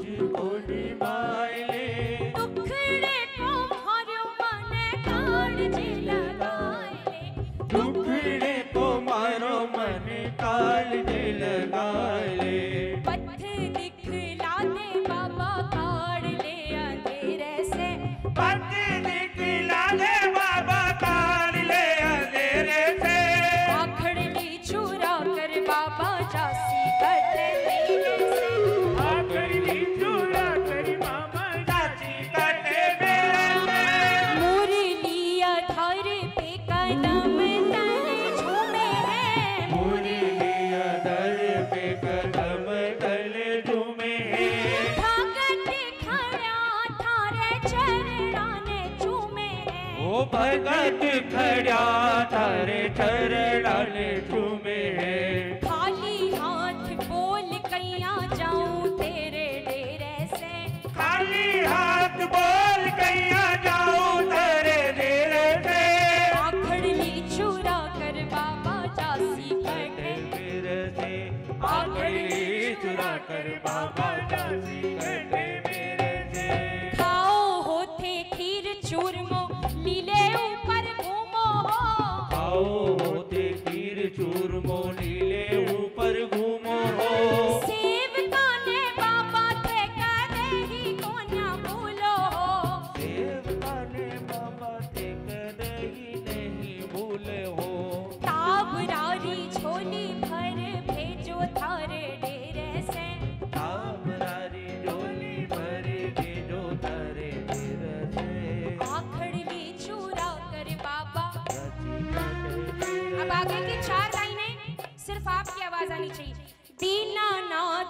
टुकड़े को मारो मन काढ़ लगाए, टुकड़े को मारो मन काल लगाए। पथ दिखला दे बाबा काढ़ ले अंधेरे से, पथ दिखला दे बाबा काल ले अंधेरे से। आखड़ ली चूरा कर बाबा जासी कटे मेरे से, आखड़ी चूड़ा करी मामा चाची कटे मेरे से। मुरलिया धर पे कदम तले झूमे हैं, मुरलिया दर पे कदम तले झूमे हैं। भगत खड़ा थारे चरणाने चूमे हैं। ओ भगत खड़ा थारे चरणाने झूमे हैं। खाली हाथ बोल कैया जाऊं तेरे डेरे से, खाली हाथ बोल कैया जाऊं तेरे डेरे से। आखड़ ली चूरा कर बाबा जासी कटे, मेरे से आखड़ी चुरा कर बाबा जासी कटे मेरे से। खाओ होथे खीर चूरमो लीले ऊपर घूमो हो, आओ होते खीर चूरमो नीले ऊपर घूमो हो। सेवका ने बाबा थे कदे ही कोन्या भूलो हो, देवता ने बाबा ते कदे ही नहीं भूले हो। ताबरारी झोली भर भेजो थारे डेरे से, ताबरारी झोली भर के जो तारे डेरे से। आखड़ ली चूरा कर बाबा। जासी कटे मेरे अब आगे की 4 लाइनें सिर्फ आपकी आवाज आनी चाहिए। दीनानाथ,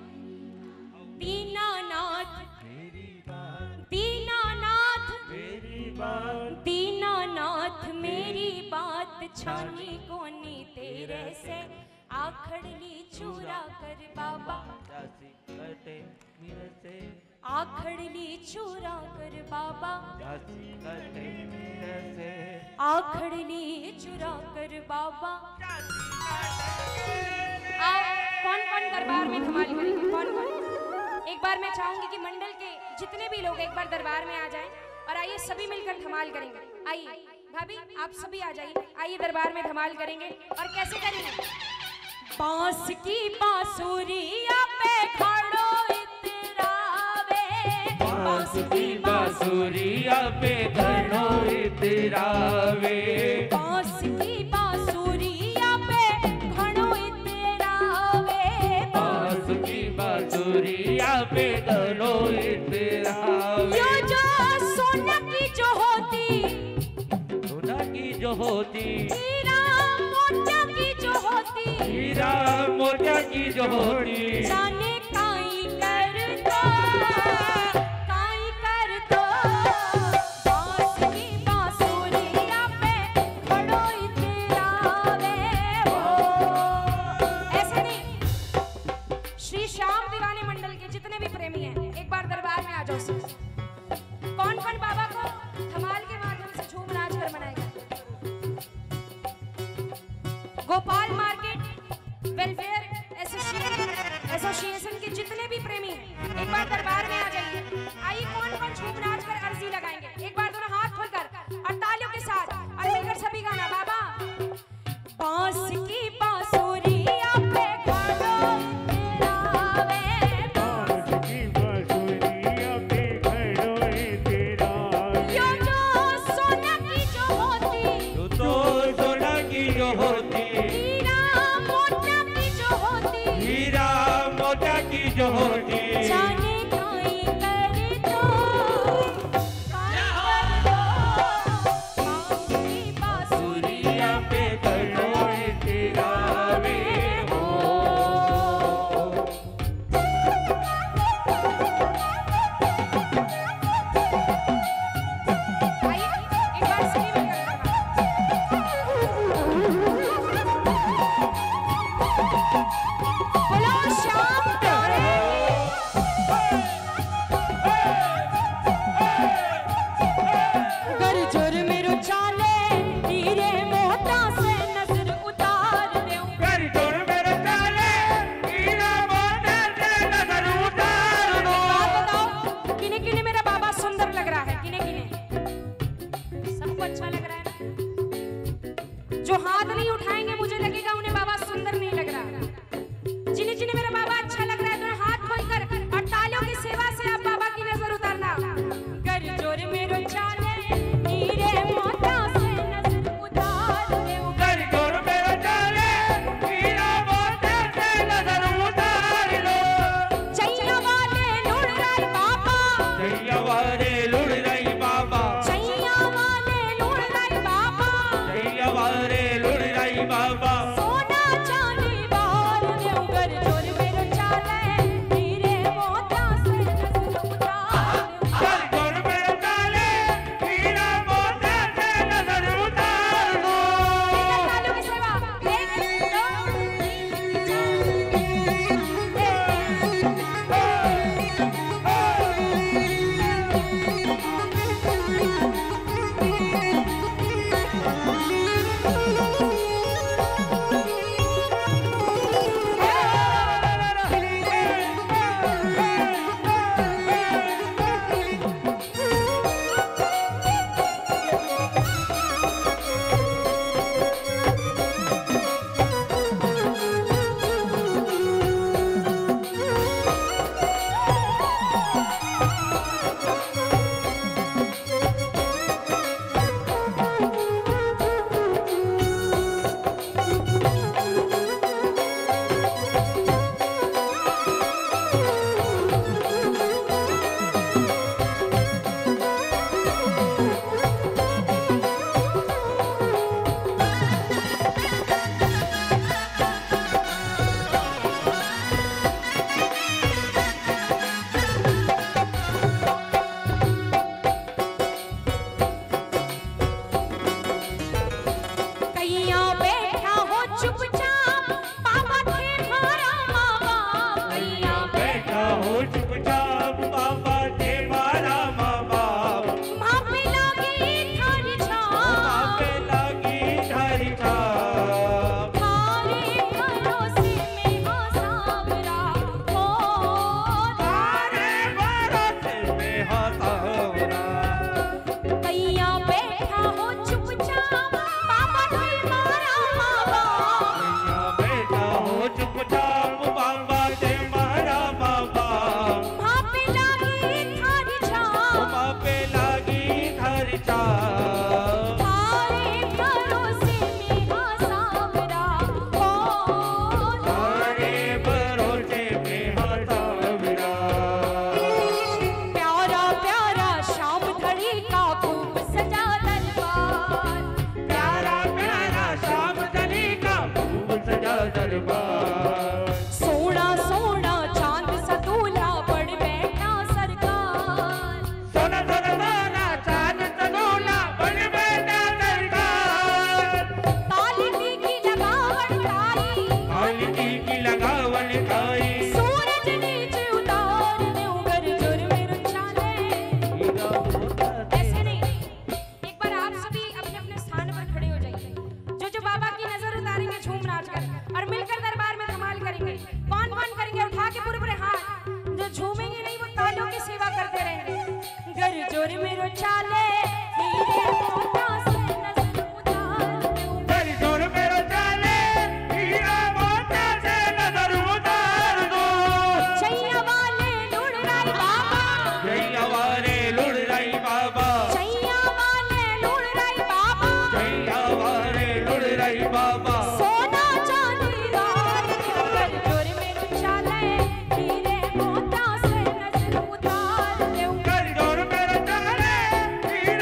दीनानाथ, मेरी बात, दीनानाथ, मेरी बात, दीनानाथ मेरी बात छानी कोनी तेरे से, आखड़ ली चूरा कर बाबा, जासी कटे मेरे से। आखड़ ली चूरा कर बाबा, जासी कटे मेरे से। आखड़ ली चूरा कर बाबा। आओ कौन कौन दरबार में धमाल करेंगे? कौन कौन? एक बार मैं चाहूंगी कि मंडल के जितने भी लोग एक बार दरबार में आ जाएं और आइए सभी मिलकर धमाल करेंगे। आइए भाभी आप सभी आ जाइए, आइए दरबार में धमाल करेंगे। और कैसे करेंगे? बांस की बांसुरिया पे खड़ो इतरावे, बांस की बांसुरिया पे घड़ो इतरावे। बांस की बांसुरिया पे घड़ो इतरावे, बांस की बांसुरिया पे घड़ो इतरावे। यो जो सोना की जो होती, सोना की जो होती, हीरा मोतिया की जो होती, हीरा मोतिया की जो होती। जाने काई कर दो, काई कर दो। बांस की बांसुरिया पे खड़ो इतरावे हो। ऐसे नहीं, श्री श्याम दीवाने मंडल के जितने जितने भी प्रेमी हैं एक बार दरबार में आ जाओ। कौन कौन बाबा को धमाल के माध्यम से झूम नाच कर मनाएगा? गोपाल मार्केट वेलफेयर एसोसिएशन के जितने भी प्रेमी हैं एक बार दरबार में आ जाइए। आइए कौन कौन झूम नाच कर अर्जी लगाएंगे, एक बार दोनों हाथ खोलकर और तालियों के साथ और मिलकर सभी गाना। बाबा बांस की बांसुरिया पे खड़ो तेरा वे, बांस की बांसुरिया पे खड़ो तेरा वे। यो जो सोना की जो होती, तू तो सोना की जो होती, हीरा मोटा की जो होती, हीरा मोटा की जो होती, जाने कोई करे तो काम कर दो। बांस की बांसुरिया पे खड़ो तेरा वे हो। आइए एक बार सभी मिलकर बोलो श्याम डोरे मेरो चाले हीरे मोता से नजर उतार दूं। कर जोर मेरो चाले हीरा मोता से नजर उतार दो। छैया वाले लुढ़ राई बाबा, छैया वाले लुढ़ राई बाबा, छैया वाले लुढ़ राई बाबा, छैया वाले लुढ़ राई बाबा। सोना चांदी रार दूं। कर जोर मेरो चाले हीरे मोता से नजर उतार दूं। कर जोर मेरो चाले हीरा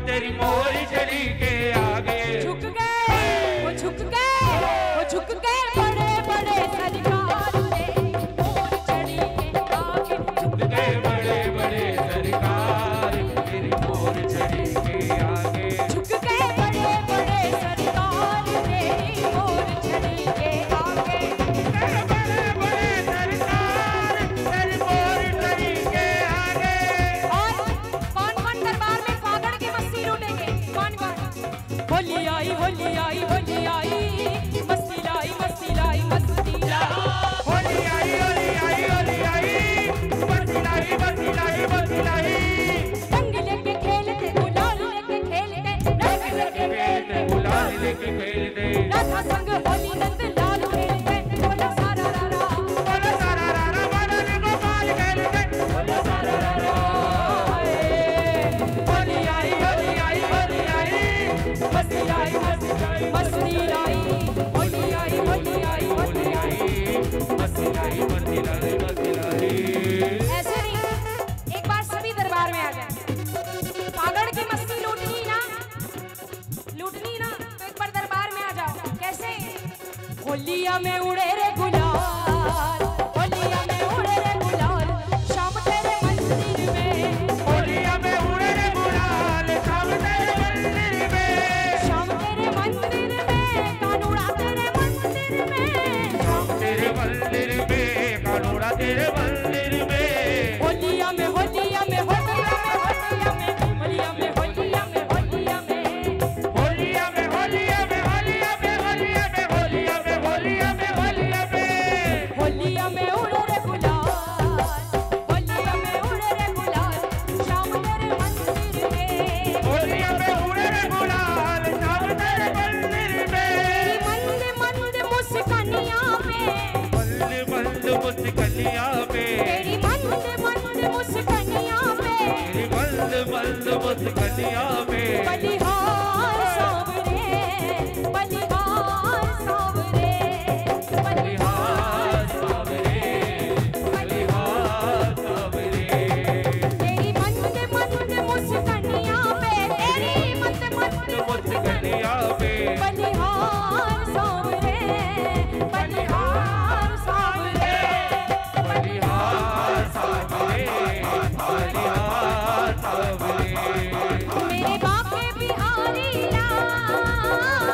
तेरी मोर छड़ी के आगे झुक गए वो झुक गए वो झुक गए बड़े बड़े सरकार तेरी मोर छड़ी के आगे झुक गए बड़े बड़े सरकार तेरी मोर छड़ी के आगे झुक गए बड़े बड़े सरकार तेरी मोर छड़ी के आगे बड़े बड़े सरकार तेरी मोर छड़ी के आगे। और कौन कौन दरबार में फागड़ की मस्ती लूटेंगे? कौन कौन? होली आई होली आई होली आई मस्ती लाई मस्ती लाई मस्ती लाई होली आई होली आई होली आई मस्ती लाई मस्ती लाई मस्ती लाई रंग लेके खेलते गुलाल लेके खेलते रंग लेके खेलते गुलाल लेके खेलते राधा संग होली नंद लाल खेलते बोला सारा रारा बोलो सारा रारा मदन गोपाल खेलते बोलो सारा रारा। होली आई होली आई होली आई मस्ती लाई मस्ती लाई मस्ती लाई होली आई होली आई होली आई मस्ती लाई मस्ती लाई मस्ती लाई। ऐसे नहीं, एक बार सभी दरबार में आ जाए। फागड़ की मस्ती लूटनी ना तो एक बार दरबार में आ जाओ। कैसे? होलिया में उड़े रे गुलाल होलिया में उड़े रे गुलाल शाम तेरे मंदिर में होलिया में उड़े रे गुलाल शाम तेरे मंदिर में शाम तेरे मंदिर में कानूड़ा तेरे मंदिर में शाम तेरे मंदिर में कानूड़ा तेरे मंदिर में होलिया में होलिया में होलिया में होलिया में होलिया में होलिया में होलिया में होलिया में होलिया में होलिया में होलिया में होलिया में होलिया में होलिया में होलिया में उड़े रे गुलाल होलिया में उड़े रे गुलाल शाम तेरे मंदिर में होलिया में उड़े रे गुलाल शाम तेरे मंदिर में तेरी मंद मंद मुस्कानियां में मंद मंद मुस्कानियां में तेरी मंद मंद मुस्कानियां में तेरी मंद मंद मुस्कानियां में बलिहार सावरे बलिहार सावरे बलिहार सावरे बलिहार सावरे तेरी मंद मंद मुस्कानियां पे तेरी मंद मंद मुस्कानियां में बलिहार सावरे बलिहार सावरे बलिहार सावरे बलिहार सावरे मेरे बाके बिहारी लाल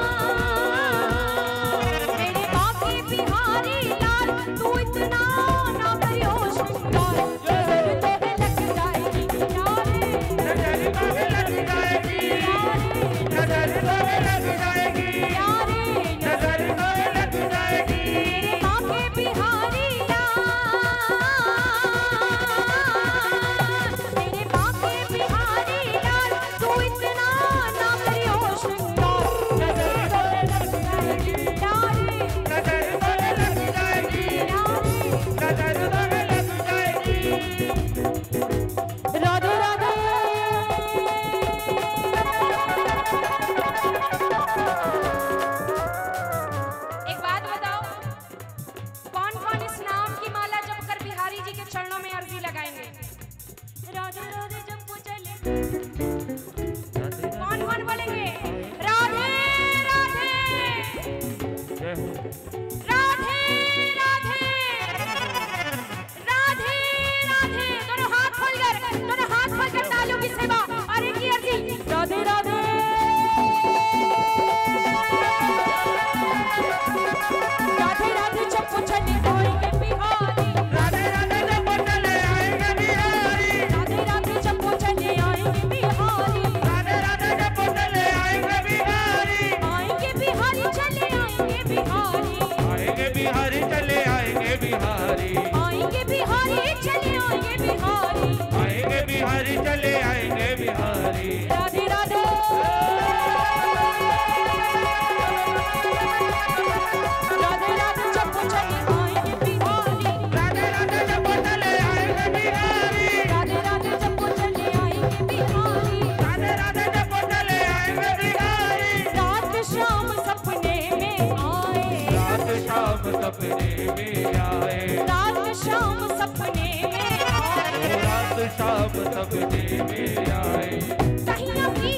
मेरे बाके बिहारी लाल तू इतना ना करियो श्रृंगार नजर तेरे लग जाएगी यारे नजर तो लग जाएगी नजर तो लग जाएगी यारे नजर तो लग जाएगी मेरे बाके बिहारी लाल मेरे बाके बिहारी लाल तू इतना ना करियो श्रृंगार नजर तेरे लग जाएगी यारे नजर तो लग जाएगी यारे नजर तो लग जाएगी। राधे राधे एक बात बताओ कौन कौन इस नाम की माला जपकर बिहारी जी के चरणों में अर्जी लगाएंगे? राधे राधे जपो चले कौन कौन बोलेंगे राधे राधे जय हो राधे राधे राधे राधे दोनों हाथ खोलकर तालियों की सेवा और एक ही अर्जी राधे राधे राधे राधे जपो चले आएंगे बिहारी राधे राधे जब चले आएंगे बिहारी राधे राधे जपो चले आएंगे बिहारी राधे राधे जब चले आएंगे बिहारी आएंगे बिहारी चले आएंगे बिहारी आएंगे बिहारी चले आएंगे बिहारी आएंगे बिहारी चले आएंगे बिहारी आएंगे बिहारी चले आएंगे बिहारी राधे राधे राधे राधे जपो चले आएंगे बिहारी राधे राधे जब चले आएंगे बिहारी राधे राधे जपो चले आएंगे बिहारी राधे राधे जब चले आएंगे बिहारी रात शाम सपने में आए रात शाम सपने में आए रात शाम सपने में आए रात शाम सपने में आए कहीं ना भी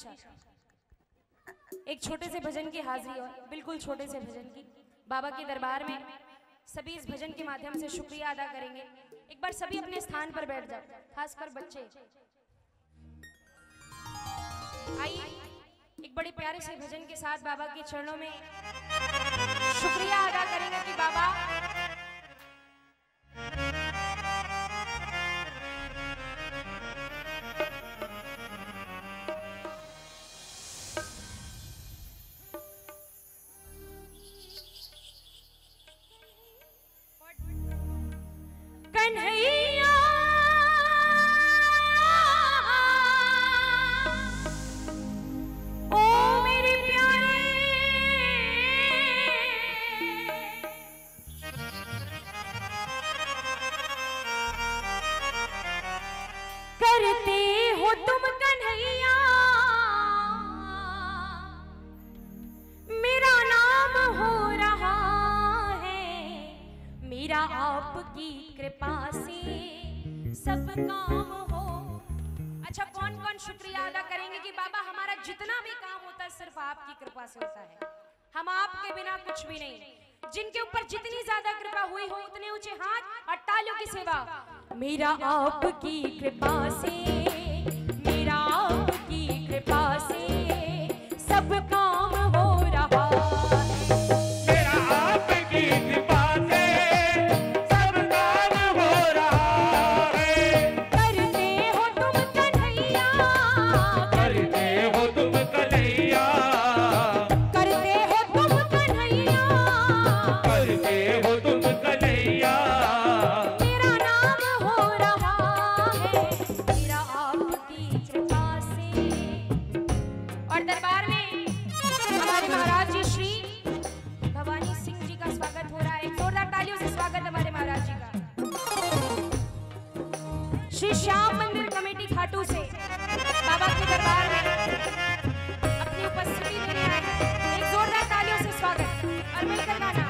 एक छोटे से भजन की हाजिरी और बिल्कुल छोटे से भजन की बाबा के दरबार में सभी इस भजन के माध्यम से शुक्रिया अदा करेंगे। एक बार सभी अपने स्थान पर बैठ जाओ, खासकर बच्चे। आइए एक बड़े प्यारे से भजन के साथ बाबा के चरणों में शुक्रिया अदा करेंगे कि बाबा कन्हैया ओ मेरे प्यारे करते हो तुम कन्हैया मेरा नाम हो रहा है, मेरा आपकी कृपा से सब काम हो। अच्छा कौन कौन शुक्रिया अदा करेंगे कि बाबा हमारा जितना भी काम होता है सिर्फ आपकी कृपा से होता है, हम आपके बिना कुछ भी नहीं। जिनके ऊपर जितनी ज्यादा कृपा हुई हो उतने ऊंचे हाथ और तालियों की सेवा। मेरा आपकी कृपा से, मेरा आपकी कृपा से सब काम हो रहा है। मेरा आपकी कृपा से सब काम हो रहा है। करते हो तुम कन्हैया, करते हो तुम कन्हैया, करते हो तुम कन्हैया, करते हो तुम कन्हैया। मेरा नाम हो रहा है, मेरा आपकी कृपा से। और दरबार में हमारे महाराज जी श्री भवानी सिंह जी का स्वागत हो रहा है। एक जोरदार तालियों से स्वागत हमारे महाराज जी का। श्री श्याम मंदिर कमेटी खाटू से बाबा के दरबार में अपनी उपस्थिति देने आए हैं। एक जोरदार तालियों से स्वागत और मिलकर गाना।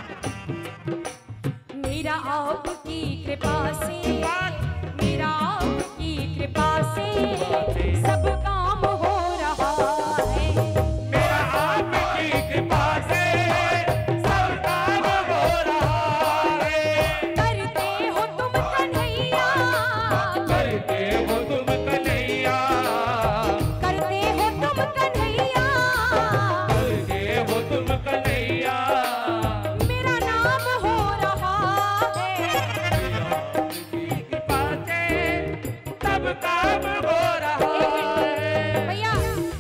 मेरा आपकी कृपा से, मेरा आपकी कृपा से सब काम हो रहा है। मेरा आपकी कृपा से सब काम हो रहा है। करते हो तुम कन्हैया, करते हो तुम कन्हैया, करते हो तुम कन्हैया, करते हो तुम कन्हैया। मेरा नाम हो रहा है। कृपा से सब काम हो रहा है। भैया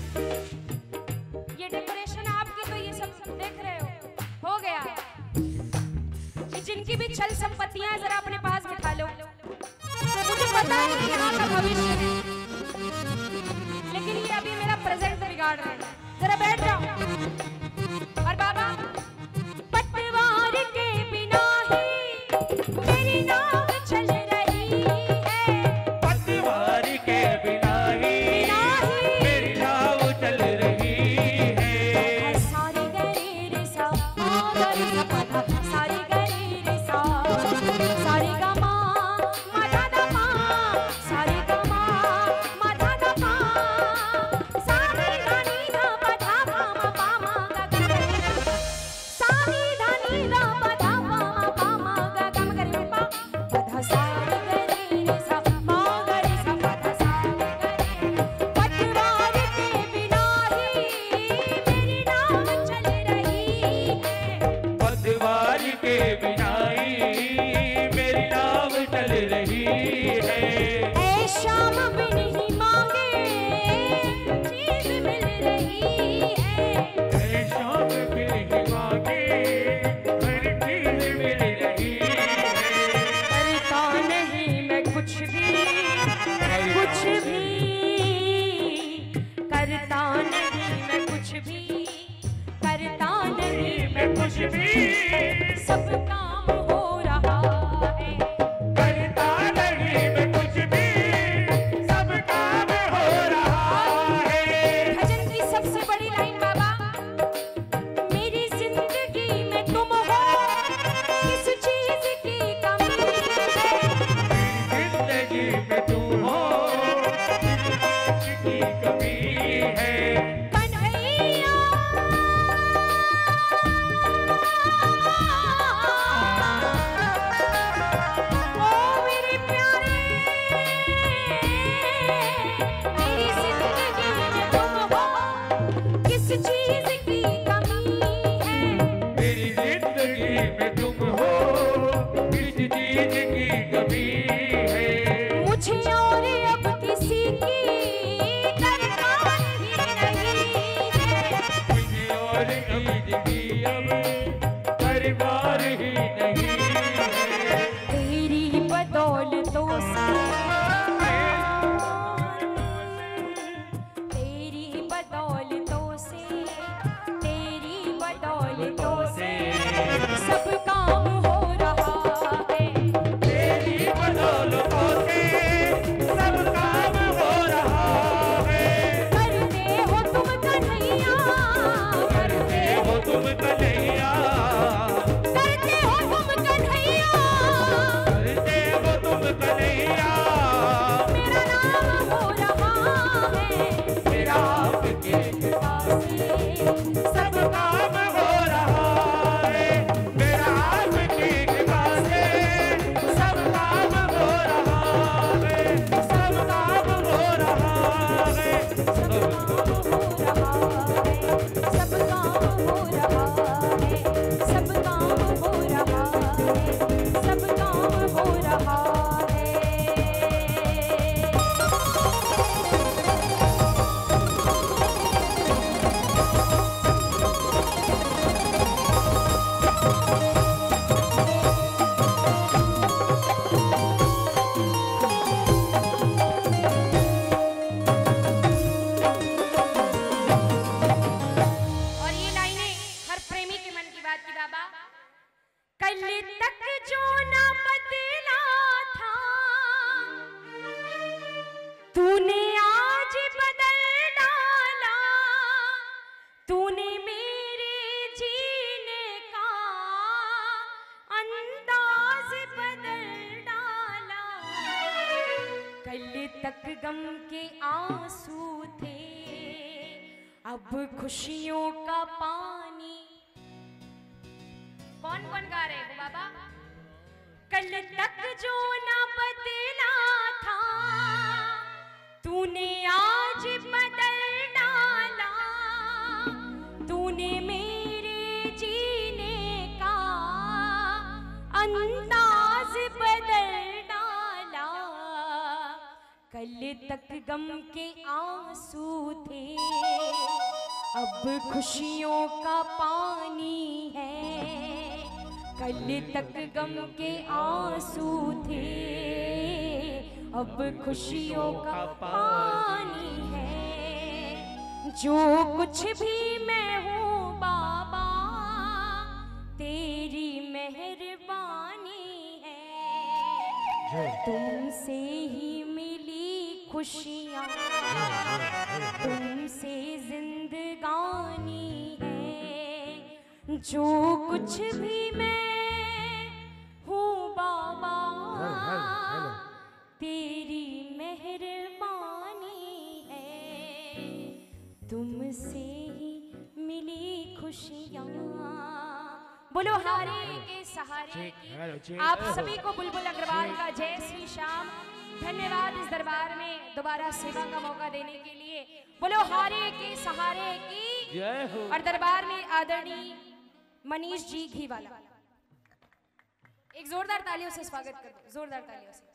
ये डेकोरेशन आपकी तो ये सब देख रहे हो गया। ये जिनकी भी चल संपत्तियां हैं जरा अपने पास बिठा लो। मुझे पता है कि यहाँ का भविष्य है, लेकिन ये अभी मेरा प्रेजेंट बिगाड़ रहे हैं। जरा बैठ जाओ। और बाबा पटवार के बिना ही मेरी नाव चल रही है, पतवार के बिना ही मेरी नाव चल रही है। सारी गरी रे सा गरी सा पधा सारी गरी रे सा सारी गा मा धा धा पा सारी गा मा धा धा पा सारी धा नी धा पधा पा मा गा गा सारी धा नी धा पधा पा मा गा गा मा गरी पा पधा सारी गरी रे सा मा गरी सा पधा सारी गरी। पटवार के बिना ही मेरी नाव चल रही है, पतवार के बिना ही मेरी नाव चल रही है। ऐ शाम बिन ही मांगे चीज मिल रही है। ऐ शाम बिन ही मांगे हर चीज मिल रही है। करता नहीं मैं कुछ भी, कुछ भी करता नहीं मैं कुछ भी, करता नहीं मैं कुछ भी, सब काम हो रहा है। करता नहीं मैं कुछ भी, सब काम हो रहा है। भजन की सबसे बड़ी लाइन बाबा, मेरी जिंदगी में तुम हो, किस चीज की कमी है। जिंदगी में तू हो, किसी की कमी है। तक गम के आंसू थे, अब खुशियों का पानी। कौन कौन गा रहे हो बाबा? कल तक जो ना बदला था तूने आज बदल डाला, तूने मेरे जीने का अंदाज बदल डाला। कल तक गम के आंसू थे, अब खुशियों का पानी है। कल तक गम के आंसू थे, अब खुशियों का पानी है। जो कुछ भी मैं हूँ बाबा, तेरी मेहरबानी है। तुमसे ही मिली खुशियाँ, तुमसे जिंदगानी है। जो कुछ भी मैं हूँ बाबा, तेरी मेहरबानी है। तुमसे ही मिली खुशियाँ। बोलो हारे के सहारे की आप सभी को बुलबुल अग्रवाल का जय श्री श्याम। धन्यवाद इस दरबार में दोबारा सेवा का मौका देने के लिए। बोलो हारे के सहारे की जय हो। और दरबार में आदरणीय मनीष जी घीवाला, एक जोरदार तालियों से स्वागत कर दो, जोरदार तालियों से।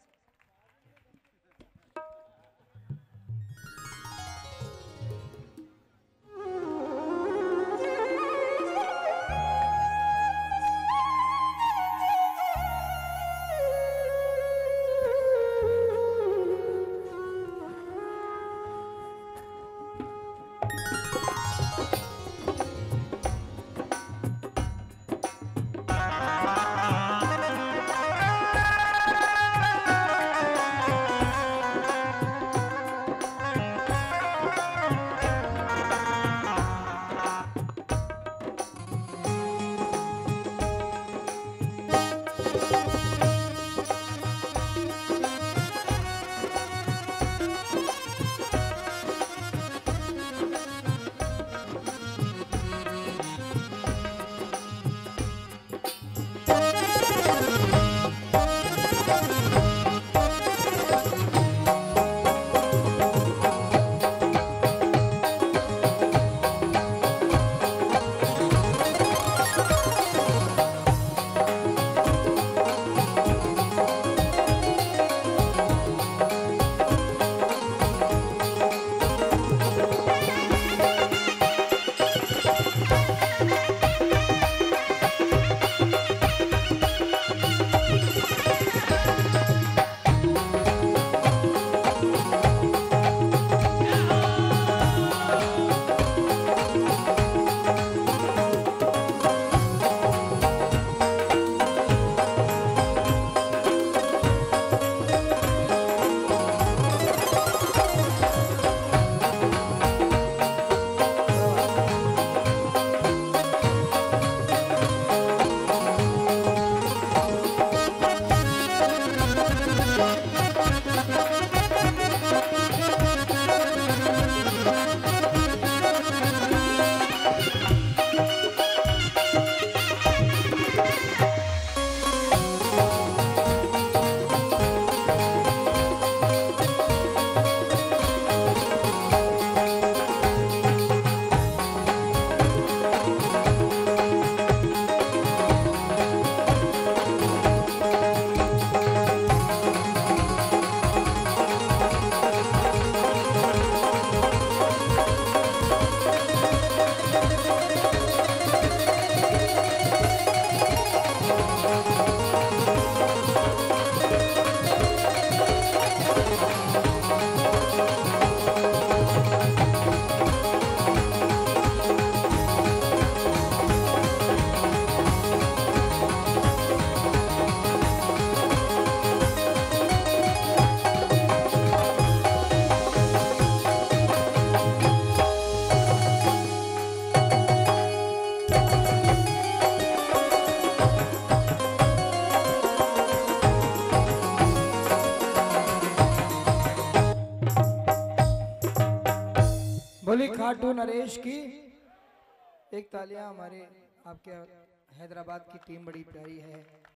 बोली खाटू नरेश की एक तालियां हमारे आपके हैदराबाद की टीम बड़ी प्यारी है।